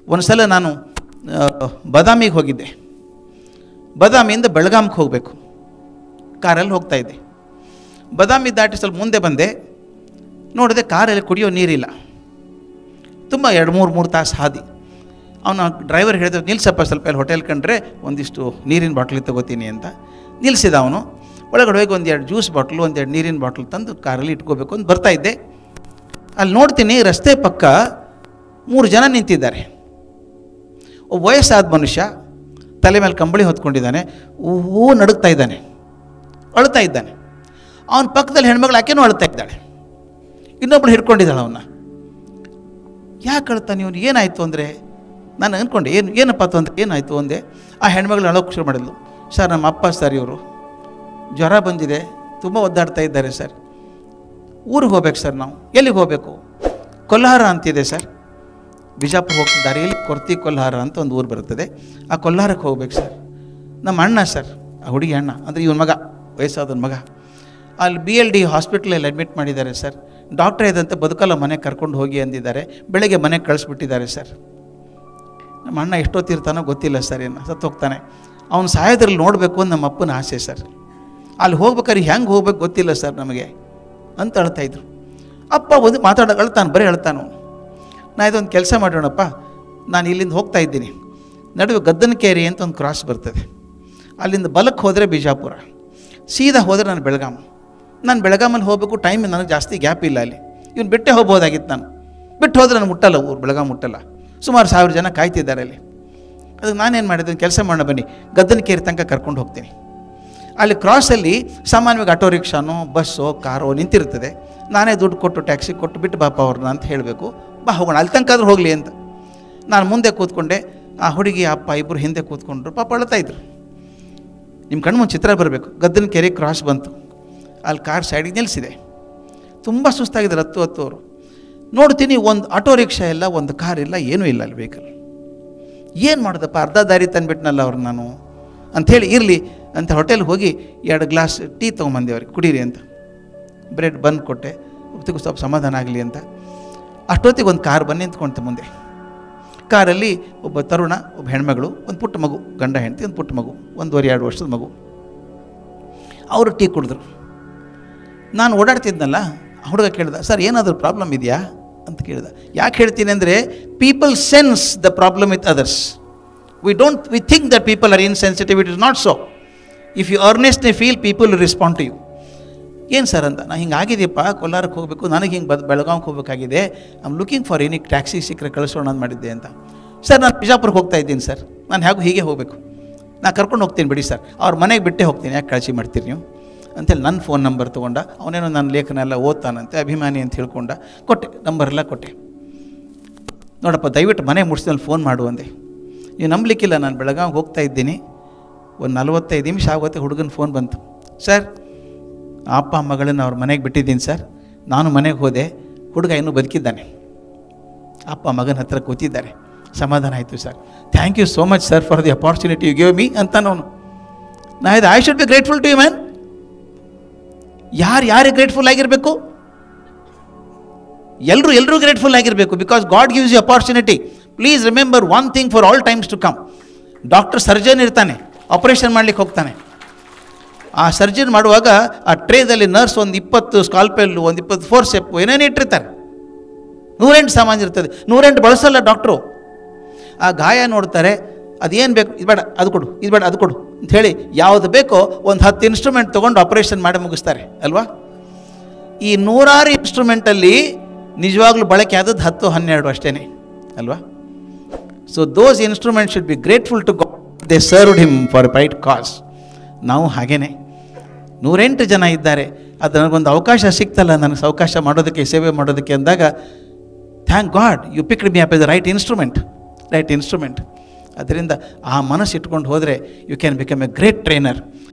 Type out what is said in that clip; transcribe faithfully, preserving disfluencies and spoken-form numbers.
ಒಂದು ಸಲ ನಾನು ಬಾದಾಮಿಗೆ ಹೋಗಿದ್ದೆ. ಬಾದಾಮಿಯಿಂದ ಬೆಳಗಾಂಗೆ ಹೋಗಬೇಕು, ಕಾರಲ್ಲಿ ಹೋಗ್ತಾಯಿದ್ದೆ. ಬಾದಾಮಿ ದಾಟಿ ಸ್ವಲ್ಪ ಮುಂದೆ ಬಂದೆ, ನೋಡಿದೆ ಕಾರಲ್ಲಿ ಕುಡಿಯೋ ನೀರಿಲ್ಲ. ತುಂಬ ಎರಡು ಮೂರು ಮೂರು ತಾಸು ಹಾದಿ. ಅವನು ಡ್ರೈವರ್ ಹೇಳಿದ, ನಿಲ್ಸಪ್ಪ ಸ್ವಲ್ಪ ಅಲ್ಲಿ ಹೋಟೆಲ್ ಕಂಡ್ರೆ ಒಂದಿಷ್ಟು ನೀರಿನ ಬಾಟ್ಲಿ ತೊಗೋತೀನಿ ಅಂತ. ನಿಲ್ಲಿಸಿದ ಅವನು. ಒಳಗಡೆ ಹೋಗಿ ಒಂದು ಎರಡು ಜ್ಯೂಸ್ ಬಾಟ್ಲು ಒಂದೆರಡು ನೀರಿನ ಬಾಟ್ಲು ತಂದು ಕಾರಲ್ಲಿ ಇಟ್ಕೋಬೇಕು ಅಂತ ಬರ್ತಾಯಿದ್ದೆ. ಅಲ್ಲಿ ನೋಡ್ತೀನಿ ರಸ್ತೆ ಪಕ್ಕ ಮೂರು ಜನ ನಿಂತಿದ್ದಾರೆ. ಒಬ್ಬ ವಯಸ್ಸಾದ ಮನುಷ್ಯ ತಲೆ ಮೇಲೆ ಕಂಬಳಿ ಹೊತ್ಕೊಂಡಿದ್ದಾನೆ, ಹೂ ನಡುಗ್ತಾ ಇದ್ದಾನೆ, ಅಳ್ತಾ ಇದ್ದಾನೆ. ಅವನ ಪಕ್ಕದಲ್ಲಿ ಹೆಣ್ಮಗಳು ಆಕೆನೂ ಅಳ್ತಾ ಇದ್ದಾಳೆ, ಇನ್ನೊಬ್ಬಳು ಹಿಡ್ಕೊಂಡಿದ್ದಾಳೆ ಅವನ್ನ. ಯಾಕೆ ಅಳ್ತಾನೆ ಇವನು, ಏನಾಯಿತು ಅಂದರೆ ನಾನು ಅಂದ್ಕೊಂಡೆ ಏನು ಏನಪ್ಪ ತೊಂದರೆ ಏನಾಯಿತು ಅಂದೆ. ಆ ಹೆಣ್ಮಗಳು ಅಳೋಕ್ಕೆ ಶುರು ಮಾಡಿದ್ಲು. ಸರ್ ನಮ್ಮ ಅಪ್ಪ ಸರ್ ಇವರು ಜ್ವರ ಬಂದಿದೆ, ತುಂಬ ಒದ್ದಾಡ್ತಾ ಇದ್ದಾರೆ ಸರ್, ಊರಿಗೆ ಹೋಗ್ಬೇಕು ಸರ್. ನಾವು ಎಲ್ಲಿಗೆ ಹೋಗಬೇಕು? ಕೊಲ್ಹಾರ ಅಂತಿದೆ ಸರ್, ಬಿಜಾಪುರ ಹೋಗ್ತಿದ್ದ ದಾರಿಯಲ್ಲಿ ಕೊರ್ತಿ ಕೊಲ್ಹಾರ ಅಂತ ಒಂದು ಊರು ಬರ್ತದೆ, ಆ ಕೊಲ್ಹಾರಕ್ಕೆ ಹೋಗ್ಬೇಕು ಸರ್. ನಮ್ಮ ಅಣ್ಣ ಸರ್, ಆ ಹುಡುಗಿ ಅಣ್ಣ ಅಂದರೆ ಇವನ ಮಗ, ವಯಸ್ಸಾದವನ ಮಗ, ಅಲ್ಲಿ ಬಿ ಎಲ್ ಡಿ ಹಾಸ್ಪಿಟ್ಲಲ್ಲಿ ಅಡ್ಮಿಟ್ ಮಾಡಿದ್ದಾರೆ ಸರ್. ಡಾಕ್ಟ್ರ್ ಇದಂತೆ ಬದುಕಲ್ಲ, ಮನೆಗೆ ಕರ್ಕೊಂಡು ಹೋಗಿ ಅಂದಿದ್ದಾರೆ. ಬೆಳಗ್ಗೆ ಮನೆಗೆ ಕಳಿಸ್ಬಿಟ್ಟಿದ್ದಾರೆ ಸರ್. ನಮ್ಮ ಅಣ್ಣ ಎಷ್ಟೊತ್ತಿರ್ತಾನೋ ಗೊತ್ತಿಲ್ಲ ಸರ್, ಏನು ಸತ್ತು ಹೋಗ್ತಾನೆ. ಅವನು ಸಾಯೋದ್ರಲ್ಲಿ ನೋಡಬೇಕು ಅಂತ ನಮ್ಮ ಅಪ್ಪನ ಆಸೆ ಸರ್. ಅಲ್ಲಿ ಹೋಗ್ಬೇಕಾದ್ರೆ ಹೆಂಗೆ ಹೋಗ್ಬೇಕು ಗೊತ್ತಿಲ್ಲ ಸರ್ ನಮಗೆ ಅಂತ ಅಳ್ತಾಯಿದ್ರು. ಅಪ್ಪ ಒಂದು ಮಾತಾಡೋಕೆ ಅಳ್ತಾನೆ, ಬರೀ ಅಳ್ತಾನು. ನಾ ಇದೊಂದು ಕೆಲಸ ಮಾಡೋಣಪ್ಪ, ನಾನು ಇಲ್ಲಿಂದ ಹೋಗ್ತಾ ಇದ್ದೀನಿ, ನಡುವೆ ಗದ್ದನಕೇರಿ ಅಂತ ಒಂದು ಕ್ರಾಸ್ ಬರ್ತದೆ, ಅಲ್ಲಿಂದ ಬಲಕ್ಕೆ ಹೋದರೆ ಬಿಜಾಪುರ, ಸೀದಾ ಹೋದರೆ ನಾನು ಬೆಳಗಾಂ. ನಾನು ಬೆಳಗಾಮಲ್ಲಿ ಹೋಗಬೇಕು, ಟೈಮ್ ನನಗೆ ಜಾಸ್ತಿ ಗ್ಯಾಪ್ ಇಲ್ಲ ಅಲ್ಲಿ. ಇವನು ಬಿಟ್ಟೇ ಹೋಗ್ಬೋದಾಗಿತ್ತು, ನಾನು ಬಿಟ್ಟು ಹೋದರೆ ನಾನು ಮುಟ್ಟಲ್ಲ, ಊರು ಬೆಳಗಾಂ ಮುಟ್ಟಲ್ಲ. ಸುಮಾರು ಸಾವಿರ ಜನ ಕಾಯ್ತಿದ್ದಾರೆ ಅಲ್ಲಿ. ಅದಕ್ಕೆ ನಾನೇನು ಮಾಡಿದೆ, ಕೆಲಸ ಮಾಡೋಣ ಬನ್ನಿ, ಗದ್ದನಕೇರಿ ತನಕ ಕರ್ಕೊಂಡು ಹೋಗ್ತೀನಿ. ಅಲ್ಲಿ ಕ್ರಾಸಲ್ಲಿ ಸಾಮಾನ್ಯವಾಗಿ ಆಟೋ ರಿಕ್ಷಾನೋ ಬಸ್ಸೋ ಕಾರೋ ನಿಂತಿರ್ತದೆ. ನಾನೇ ದುಡ್ಡು ಕೊಟ್ಟು ಟ್ಯಾಕ್ಸಿ ಕೊಟ್ಟು ಬಿಟ್ಟು ಬಾಪ ಅವ್ರನ್ನ ಅಂತ ಹೇಳಬೇಕು. ಬಾ ಹೋಗೋಣ, ಅಲ್ಲಿ ತನಕ ಆದರೂ ಹೋಗಲಿ ಅಂತ. ನಾನು ಮುಂದೆ ಕೂತ್ಕೊಂಡೆ, ಆ ಹುಡುಗಿ ಅಪ್ಪ ಇಬ್ಬರು ಹಿಂದೆ ಕೂತ್ಕೊಂಡ್ರು. ಪಾಪ ಅಳ್ತಾಯಿದ್ರು. ನಿಮ್ಮ ಕಣ್ಣು ಮುಂದೆ ಚಿತ್ರ ಬರಬೇಕು. ಗದ್ದನಕೇರಿ ಕ್ರಾಸ್ ಬಂತು, ಅಲ್ಲಿ ಕಾರ್ ಸೈಡಿಗೆ ನಿಲ್ಲಿಸಿದೆ. ತುಂಬ ಸುಸ್ತಾಗಿದ್ದಾರೆ ಹತ್ತು ಹತ್ತು ಅವರು. ನೋಡ್ತೀನಿ ಒಂದು ಆಟೋ ರಿಕ್ಷಾ ಇಲ್ಲ, ಒಂದು ಕಾರ್ ಇಲ್ಲ, ಏನೂ ಇಲ್ಲ ಅಲ್ಲಿ ವೆಹಿಕಲ್. ಏನು ಮಾಡೋದಪ್ಪ, ಅರ್ಧ ದಾರಿ ತಂದುಬಿಟ್ನಲ್ಲ ಅವ್ರು ನಾನು ಅಂಥೇಳಿ, ಇರಲಿ ಅಂತ ಹೋಟೆಲ್ಗೆ ಹೋಗಿ ಎರಡು ಗ್ಲಾಸ್ ಟೀ ತೊಗೊಂಬಂದೆ ಅವ್ರಿಗೆ, ಕುಡೀರಿ ಅಂತ. ಬ್ರೆಡ್ ಬಂದು ಕೊಟ್ಟೆ, ಹೊತ್ತಿಗೂ ಸ್ವಲ್ಪ ಸಮಾಧಾನ ಆಗಲಿ ಅಂತ. ಅಷ್ಟೊತ್ತಿಗೆ ಒಂದು ಕಾರ್ ಬಂದು ನಿಂತ್ಕೊಳ್ತೆ ಮುಂದೆ. ಕಾರಲ್ಲಿ ಒಬ್ಬ ತರುಣ, ಒಬ್ಬ ಹೆಣ್ಮಗಳು, ಒಂದು ಪುಟ್ಟ ಮಗು, ಗಂಡ ಹೆಂಡತಿ, ಒಂದು ಪುಟ್ಟ ಮಗು, ಒಂದೂವರೆ ಎರಡು ವರ್ಷದ ಮಗು. ಅವರು ಟೀ ಕುಡಿದ್ರು. ನಾನು ಓಡಾಡ್ತಿದ್ನಲ್ಲ, ಹುಡುಗ ಕೇಳ್ದ, ಸರ್ ಏನಾದರೂ ಪ್ರಾಬ್ಲಮ್ ಇದೆಯಾ ಅಂತ ಕೇಳ್ದ. ಯಾಕೆ ಹೇಳ್ತೀನಿ ಅಂದರೆ, people sense the problem with others. We don't we think that people are insensitive. It is not so. If you earnestly feel, people will respond to you. ಏನು ಸರ್ ಅಂತ. ನಾನು ಹಿಂಗೆ ಆಗಿದೆಯಪ್ಪ, ಕೊಲ್ಲಾರಕ್ಕೆ ಹೋಗಬೇಕು, ನನಗೆ ಹಿಂಗೆ ಬದ್ ಬೆಳಗಾವಿಗೆ ಹೋಗಬೇಕಾಗಿದೆ, I am looking for any taxi ಸಿಕ್ಕರೆ ಕಳಿಸೋಣ ಅಂತ ಮಾಡಿದ್ದೆ ಅಂತ. ಸರ್ ನಾನು ಬಿಜಾಪುರಕ್ಕೆ ಹೋಗ್ತಾ ಇದ್ದೀನಿ ಸರ್, ನಾನು ಹೇಗೂ ಹೀಗೆ ಹೋಗಬೇಕು, ನಾನು ಕರ್ಕೊಂಡು ಹೋಗ್ತೀನಿ ಬಿಡಿ ಸರ್, ಅವ್ರ ಮನೆಗೆ ಬಿಟ್ಟೇ ಹೋಗ್ತೀನಿ, ಯಾಕೆ ಕಾಳಜಿ ಮಾಡ್ತೀರಿ ನೀವು ಅಂತೇಳಿ ನನ್ನ ಫೋನ್ ನಂಬರ್ ತೊಗೊಂಡ. ಅವನೇನೋ ನನ್ನ ಲೇಖನ ಎಲ್ಲ ಓದ್ತಾನಂತೆ, ಅಭಿಮಾನಿ ಅಂತ ಹೇಳ್ಕೊಂಡ. ಕೊಟ್ಟೆ, ನಂಬರೆಲ್ಲ ಕೊಟ್ಟೆ. ನೋಡಪ್ಪ ದಯವಿಟ್ಟು ಮನೆ ಮುಗಿಸಿದಲ್ಲಿ ಫೋನ್ ಮಾಡು ಅಂದೆ. ನೀವು ನಂಬಲಿಕ್ಕಿಲ್ಲ, ನಾನು ಬೆಳಗಾವಿಗೆ ಹೋಗ್ತಾ ಇದ್ದೀನಿ, ಒಂದು ನಲ್ವತ್ತೈದು ನಿಮಿಷ ಆಗುತ್ತೆ, ಹುಡುಗನ ಫೋನ್ ಬಂತು. ಸರ್ ಅಪ್ಪ ಮಗಳನ್ನ ಅವ್ರ ಮನೆಗೆ ಬಿಟ್ಟಿದ್ದೀನಿ ಸರ್, ನಾನು ಮನೆಗೆ ಹೋದೆ, ಹುಡುಗ ಇನ್ನೂ ಬದುಕಿದ್ದಾನೆ, ಅಪ್ಪ ಮಗನ ಹತ್ರ ಕೂತಿದ್ದಾರೆ, ಸಮಾಧಾನ ಆಯಿತು sir. Thank you so much sir for the opportunity you give me ಅಂತ ನಾನು ನಾ ಇದು I should be grateful to you man. ಯಾರು ಯಾರಿಗೆ ಗ್ರೇಟ್ಫುಲ್ ಆಗಿರಬೇಕು? ಎಲ್ಲರೂ ಎಲ್ಲರೂ ಗ್ರೇಟ್ಫುಲ್ ಆಗಿರಬೇಕು. Because God gives you opportunity. Please remember one thing for all times to come. Doctor surgeon ಇರ್ತಾನೆ, ಆಪರೇಷನ್ ಮಾಡ್ಲಿಕ್ಕೆ ಹೋಗ್ತಾನೆ. ಆ ಸರ್ಜನ್ ಮಾಡುವಾಗ ಆ ಟ್ರೇದಲ್ಲಿ ನರ್ಸ್ ಒಂದು ಇಪ್ಪತ್ತು ಸ್ಕಾಲ್ಪೆಲ್ಲು, ಒಂದು ಇಪ್ಪತ್ತು ಫೋರ್ಸೆಪ್ಪು ಏನೇನು ಇಟ್ಟಿರ್ತಾರೆ, ನೂರೆಂಟು ಸಾಮಾನು ಇರ್ತದೆ, ನೂರೆಂಟು ಬಳಸಲ್ಲ ಡಾಕ್ಟ್ರು. ಆ ಗಾಯ ನೋಡ್ತಾರೆ, ಅದೇನು ಬೇಕು, ಇದು ಬೇಡ ಅದು ಕೊಡು, ಇದು ಬೇಡ ಅದು ಕೊಡು ಅಂಥೇಳಿ ಯಾವುದು ಬೇಕೋ ಒಂದು ಹತ್ತು ಇನ್ಸ್ಟ್ರೂಮೆಂಟ್ ತೊಗೊಂಡು ಆಪರೇಷನ್ ಮಾಡಿ ಮುಗಿಸ್ತಾರೆ ಅಲ್ವಾ. ಈ ನೂರಾರು ಇನ್ಸ್ಟ್ರೂಮೆಂಟಲ್ಲಿ ನಿಜವಾಗ್ಲೂ ಬಳಕೆ ಆದದ್ದು ಹತ್ತು ಹನ್ನೆರಡು ಅಷ್ಟೇ ಅಲ್ವಾ. So those instrument should be grateful to God, they served him for a right cause. ನಾವು ಹಾಗೇನೆ ನೂರೆಂಟು ಜನ ಇದ್ದಾರೆ, ಅದು ನನಗೊಂದು ಅವಕಾಶ ಸಿಕ್ತಲ್ಲ, ನನಗೆ ಅವಕಾಶ ಮಾಡೋದಕ್ಕೆ, ಸೇವೆ ಮಾಡೋದಕ್ಕೆ ಅಂದಾಗ thank God you picked me up as the right instrument right instrument ಅದರಿಂದ ಆ ಮನಸ್ಸು ಇಟ್ಕೊಂಡು ಹೋದರೆ you can become a great trainer.